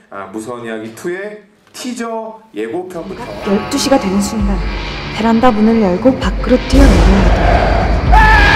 무서운 이야기 2의 티저 예고편부터 12시가 되는 순간 베란다 문을 열고 밖으로 뛰어내립니다.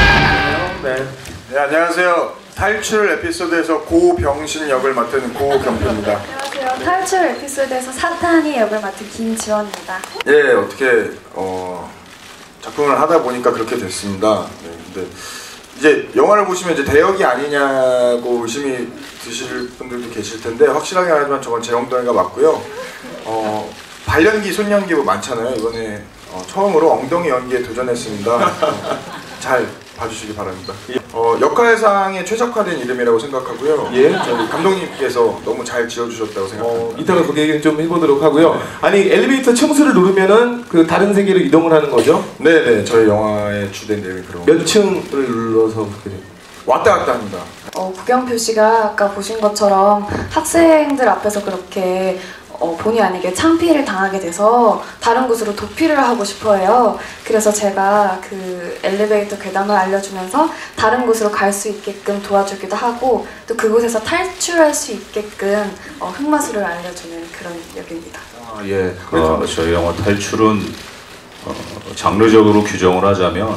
네, 안녕하세요. 탈출 에피소드에서 고병신 역을 맡은 고경표입니다. 안녕하세요. 탈출 에피소드에서 사탄이 역을 맡은 김지원입니다. 예, 어떻게 작품을 하다 보니까 그렇게 됐습니다. 네, 근데 이제 영화를 보시면 이제 대역이 아니냐고 의심이 드실 분들도 계실 텐데 확실하게 말하지만 저건 제 엉덩이가 맞고요. 발연기, 손연기 뭐 많잖아요. 이번에 처음으로 엉덩이 연기에 도전했습니다. 잘 봐주시기 바랍니다. 역할상에 최적화된 이름이라고 생각하고요. 예? 저희 감독님께서 너무 잘 지어주셨다고 생각합니다. 이따가 그 얘기는 좀 해보도록 하고요. 아니 엘리베이터 층수를 누르면은 그 다른 세계로 이동을 하는 거죠? 네네, 저희 영화의 주된 내용이 그런 몇 층을 눌러서 그렇게 돼요? 왔다 갔다 합니다. 구경표 씨가 아까 보신 것처럼 학생들 앞에서 그렇게 본의 아니게 창피를 당하게 돼서 다른 곳으로 도피를 하고 싶어 해요. 그래서 제가 그 엘리베이터 계단을 알려주면서 다른 곳으로 갈 수 있게끔 도와주기도 하고 또 그곳에서 탈출할 수 있게끔 흑마술을 알려주는 그런 역입니다. 예, 저희 영화 탈출은 장르적으로 규정을 하자면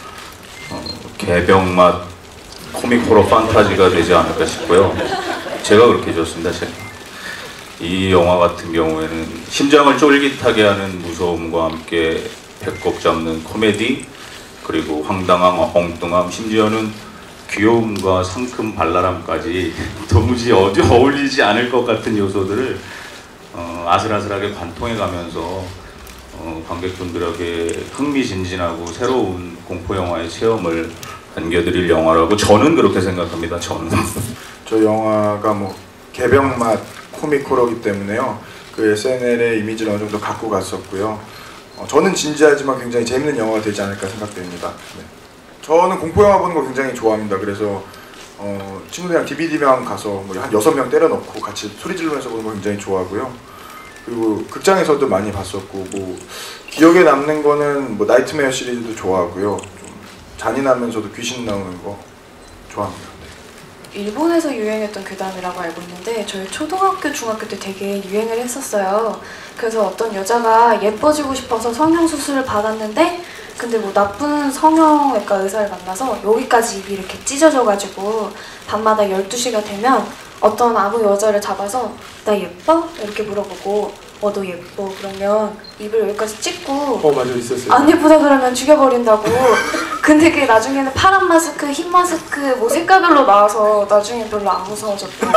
개병맛 코믹 호러 판타지가 되지 않을까 싶고요. 제가 그렇게 줬습니다. 이 영화 같은 경우에는 심장을 쫄깃하게 하는 무서움과 함께 배꼽 잡는 코미디, 그리고 황당함, 엉뚱함, 심지어는 귀여움과 상큼 발랄함까지 도무지 어울리지 않을 것 같은 요소들을 아슬아슬하게 관통해가면서 관객분들에게 흥미진진하고 새로운 공포영화의 체험을 안겨드릴 영화라고 저는 그렇게 생각합니다. 저는. 저희 영화가 뭐 개병맛 코믹 호러기 때문에요. 그 SNL의 이미지를 어느 정도 갖고 갔었고요. 저는 진지하지만 굉장히 재밌는 영화가 되지 않을까 생각됩니다. 네. 저는 공포영화 보는 거 굉장히 좋아합니다. 그래서 친구들이랑 DVD방 가서 뭐 한 6명 때려넣고 같이 소리 지르면서 보는 거 굉장히 좋아하고요. 그리고 극장에서도 많이 봤었고, 뭐 기억에 남는 거는 뭐 나이트메어 시리즈도 좋아하고요. 좀 잔인하면서도 귀신 나오는 거 좋아합니다. 일본에서 유행했던 괴담이라고 알고 있는데 저희 초등학교, 중학교 때 되게 유행을 했었어요. 그래서 어떤 여자가 예뻐지고 싶어서 성형수술을 받았는데 근데 뭐 나쁜 성형외과 의사를 만나서 여기까지 입이 이렇게 찢어져가지고 밤마다 12시가 되면 어떤 아무 여자를 잡아서 나 예뻐? 이렇게 물어보고 너 예뻐 그러면 입을 여기까지 찍고 맞아, 있었어요. 안 예쁘다 그러면 죽여버린다고. 근데 그게 나중에는 파란 마스크, 흰 마스크 뭐 색깔별로 나와서 나중에 별로 안 무서워졌고.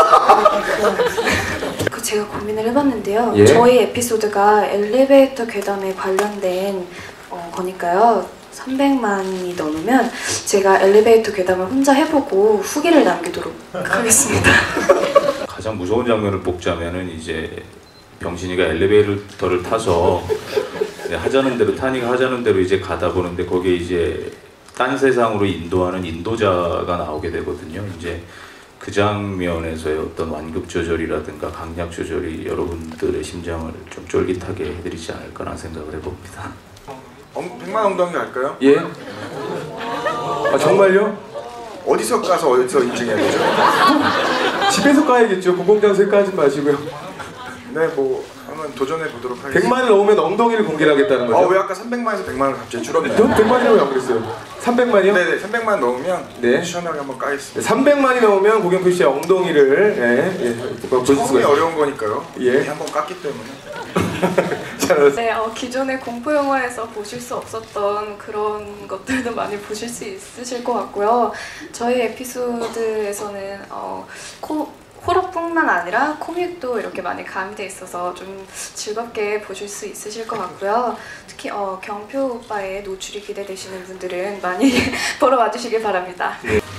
그 제가 고민을 해봤는데요. 예? 저희 에피소드가 엘리베이터 괴담에 관련된 거니까요. 300만이 넘으면 제가 엘리베이터 괴담을 혼자 해보고 후기를 남기도록 하겠습니다. 가장 무서운 장면을 뽑자면은 이제 병신이가 엘리베이터를 타서 하자는 대로 타니가 하자는 대로 이제 가다 보는데 거기에 이제 딴 세상으로 인도하는 인도자가 나오게 되거든요. 이제 그 장면에서의 어떤 완급 조절이라든가 강약 조절이 여러분들의 심장을 좀 쫄깃하게 해드리지 않을까라는 생각을 해봅니다. 100만 엉덩이 갈까요? 예? 정말요? 어디서 까서 어디서 인증해야 되죠? 집에서 까야겠죠. 공공장소에 까지 마시고요. 네, 뭐 한번 도전해 보도록 하겠습니다. 100만을 넘으면 엉덩이를 공개를 하겠다는 거죠? 왜 아까 300만에서 100만을 갑자기 줄었나요? 전 100만이라고 안 그랬어요. 300만이요? 네네, 300만 넣으면 네. 시원하게 한번 까겠습니다. 300만이 넘으면 고경표 씨의 엉덩이를 보실 수가 처음이 있어요. 어려운 거니까요. 예. 한번 깠기 때문에. 네, 기존의 공포 영화에서 보실 수 없었던 그런 것들도 많이 보실 수 있으실 것 같고요. 저희 에피소드에서는 호러뿐만 아니라 코믹도 이렇게 많이 가미돼 있어서 좀 즐겁게 보실 수 있으실 것 같고요. 특히 경표 오빠의 노출이 기대되시는 분들은 많이 보러 와주시길 바랍니다. 예.